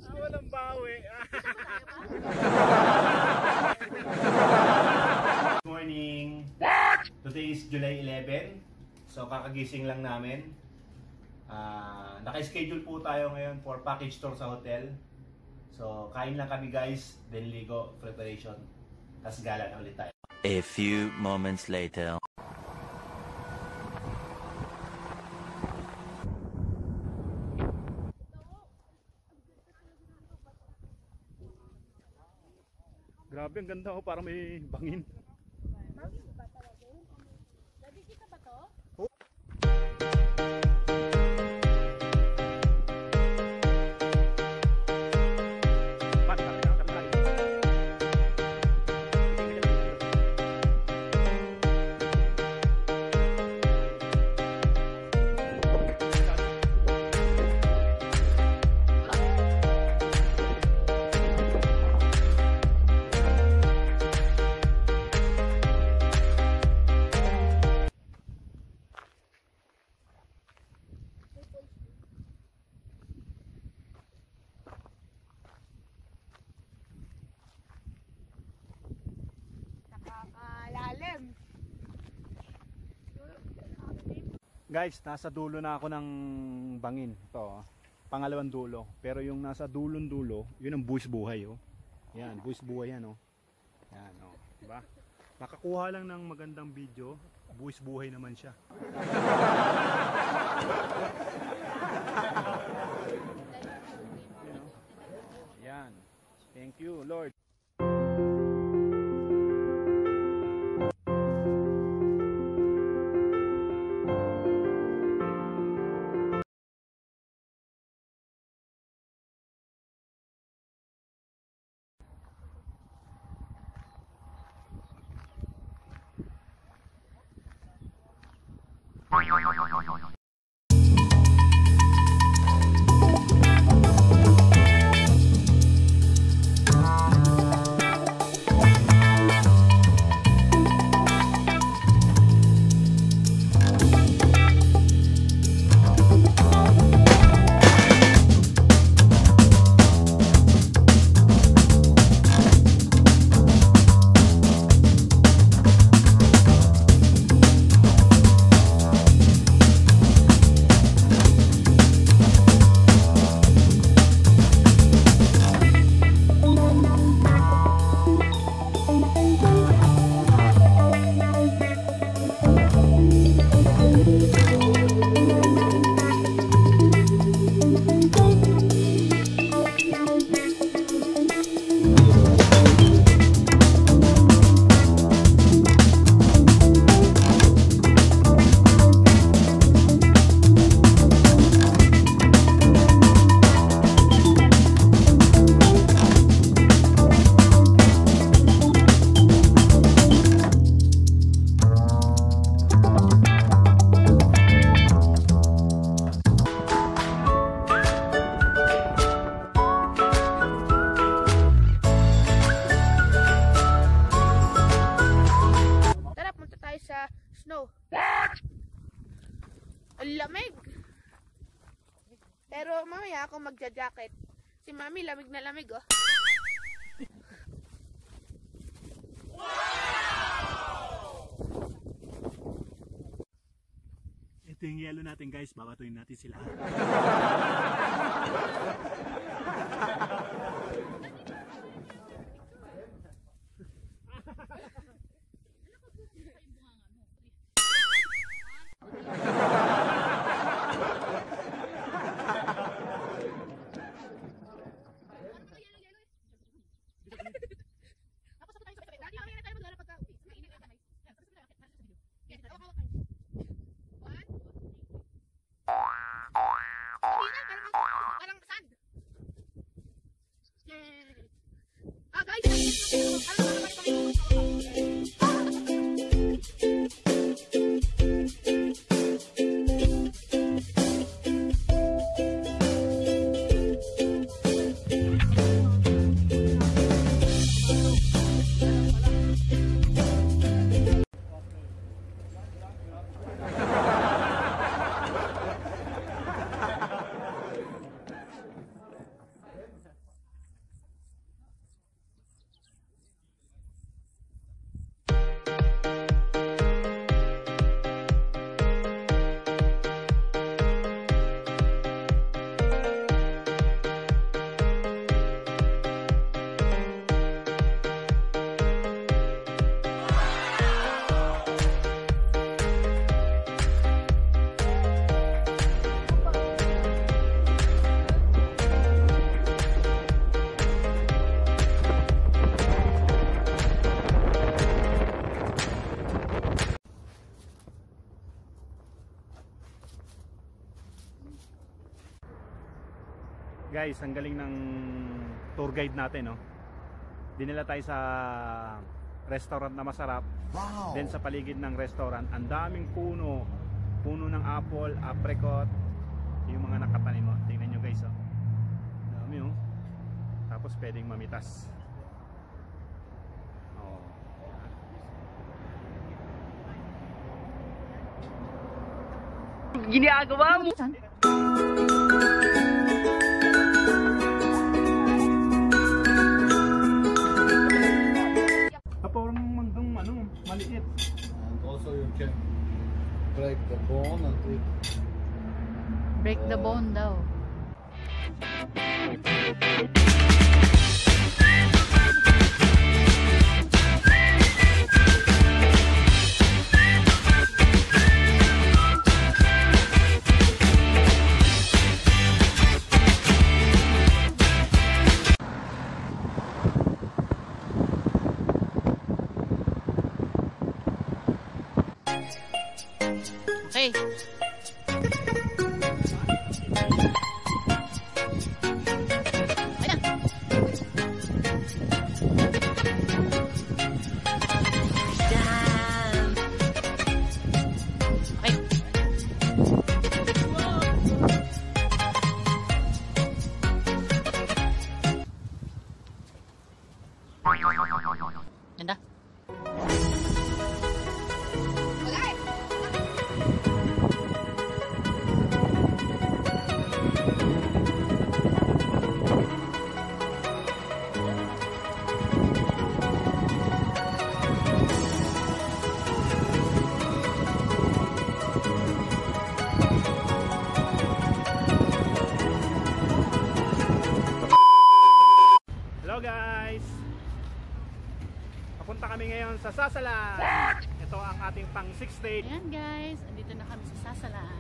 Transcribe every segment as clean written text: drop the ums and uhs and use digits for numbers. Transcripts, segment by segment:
Walang bawi. Good morning. What? Today is July 11. So kakagising lang namin. Naka-schedule po tayo ngayon for package tour sa hotel. So kain lang kami guys, then ligo, preparation. Tapos gala na ulit tayo. A few moments later. Grabe, ang ganda oh, parang may bangin. Bangin ba talaga yun? Dati kita ba to? Oh. Guys, nasa dulo na ako ng bangin. Ito, pangalawang dulo. Pero yung nasa dulong dulo, yun ang buwis buhay oh. Yan, buwis buhay yan oh. Yan oh, diba? Nakakuha lang ng magandang video, buwis buhay naman siya. Yan. Thank you, Lord. Snow. What? Ang lamig. Pero mamaya ako magja-jacket. Si Mami lamig na lamig oh. Wow! Ito yung yelo natin guys, babatuin natin sila. guys, ang galing ng tour guide natin, no? Dinala tayo sa restaurant na masarap. Wow. Then sa paligid ng restaurant, ang daming puno. Puno ng apple, apricot, yung mga nakatanim mo. Tingnan nyo guys, oh. Dami, oh. Tapos pwedeng mamitas. Oh. Ginagawa mo. Parang manggang ano, maliit. And also you can break the bone and eat. Break the bone daw. Okay. Okay na. Okay. Ganda. Hello guys! Papunta kami ngayon sa Sasalan. Ito ang ating pang 6th day. Ayan guys, andito na kami sa Sasalan.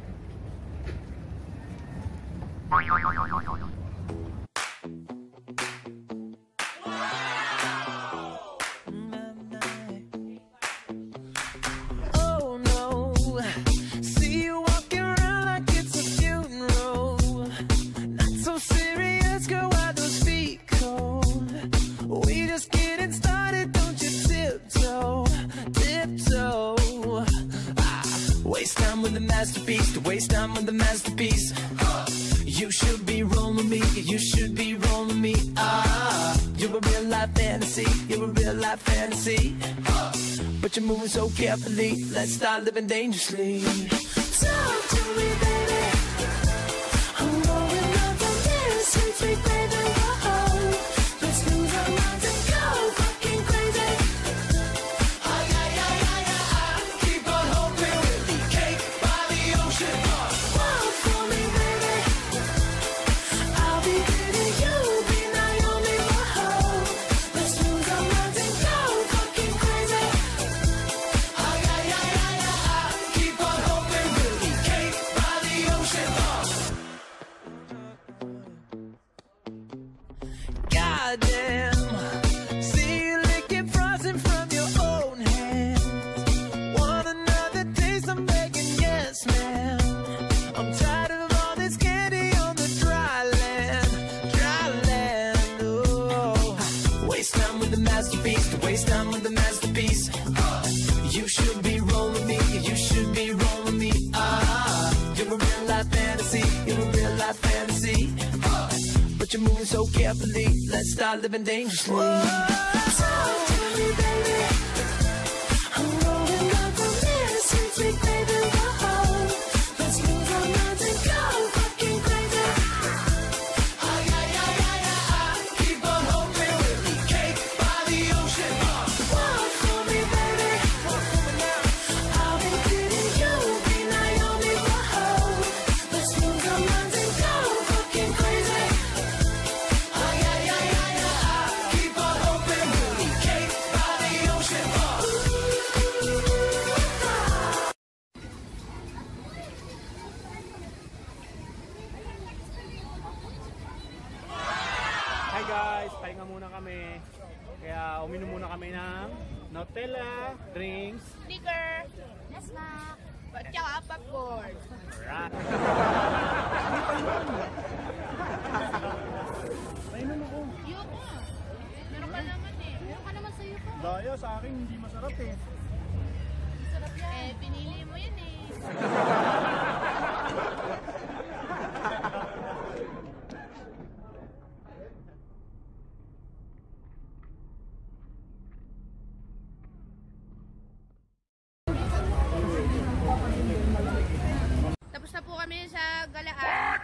Oh no, see you walking around like it's a funeral. Not so serious, girl, why those feet cold? We just getting started, don't you tiptoe, tiptoe. Waste time with the masterpiece, to waste time with the masterpiece. You should be rolling me, you should be rolling me. You're a real life fantasy, you're a real life fantasy. But you're moving so carefully, let's start living dangerously. Talk to me, baby. I'm going up on this, sweet, sweet baby. Whoa. Let's lose our minds and go fucking crazy. Ay, ay, ay, ay, ay. Keep on hoping we'll be cake by the ocean. Walk for me, baby. I'll be good and you'll be Naomi. Whoa. Let's lose our minds and go fucking crazy. Ay, ay, ay, ay, ay. Keep on hoping we'll be cake by the ocean. Goddamn, see you licking frosting from your own hands. Want another taste? I'm begging, yes, ma'am. I'm tired of all this candy on the dry land, dry land. Oh, waste time with the masterpiece, to waste time with the masterpiece. You should be rolling me, you should be rolling me. You're a real life fantasy, you're a real life fantasy. But you're moving so carefully, let's start living dangerously. Talk to me, baby. I'm rolling up on this, sweet, sweet baby. Whoa. Let's lose our minds and go fucking crazy. Ay, ay, ay, ay, ay. Keep on hoping we'll be cake by the ocean. Walk for me, baby. Walk for me now. I'll be good and you'll be Naomi. Whoa. Let's lose our minds and go fucking crazy. Ay, ay, ay, ay, ay. Keep on hoping we'll be cake by the ocean. Hi guys! Pahinga muna kami. Kaya uminom muna kami ng Nutella, drinks. Sticker. Yes, ma. At saka popcorn. Alright. Painom ako. Ayoko. Meron ka naman eh. Meron ka naman sa'yo ko. Daya, sa akin hindi masarap eh. Sarap yan. Eh, pinili mo yan eh. Tapos na po kami sa galaan.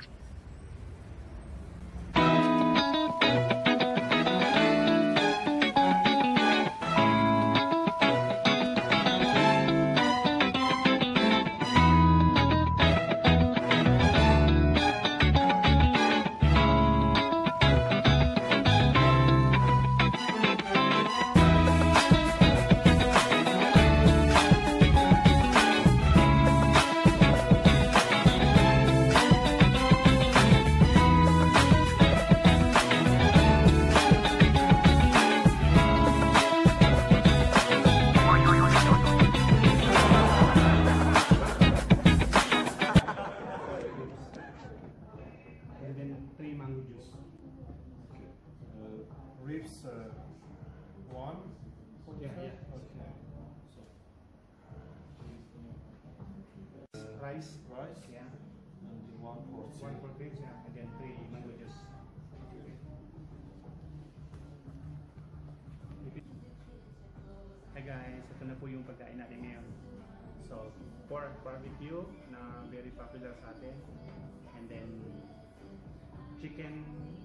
And then 3 mango juice. Ribs, one. Yeah, yeah. Okay. Rice. Rice. Yeah. And one for 1 for ribs, yeah. And then 3 mango juice. Hi guys, ito na po yung pagkain natin ngayon. So, pork barbecue na very popular sa atin. And then chicken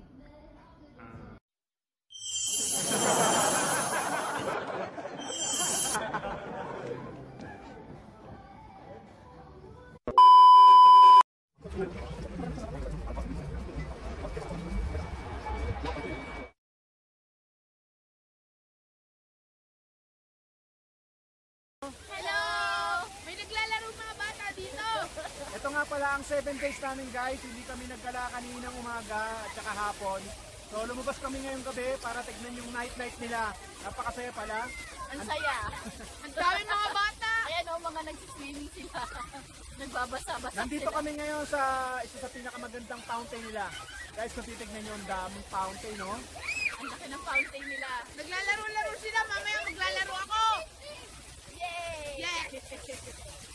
Hello! May naglalaro mga bata dito. Ito nga pala ang 7 days namin guys, hindi kami nagkala kaninang umaga at saka hapon. So lumabas kami ngayong gabi para tignan yung nightlife nila. Napakasaya pala. Ang saya. Ang dami mga bata. Ayan o, mga nagsiswimming sila. Nagbabasa-basa Nandito sila. kami ngayon sa isa sa pinakamagandang fountain nila. Guys, kung titignan nyo ang daming fountain, no? Ang laki ng fountain nila. Naglalaro-laro sila. Mamaya maglalaro ako. Yay! Yeah!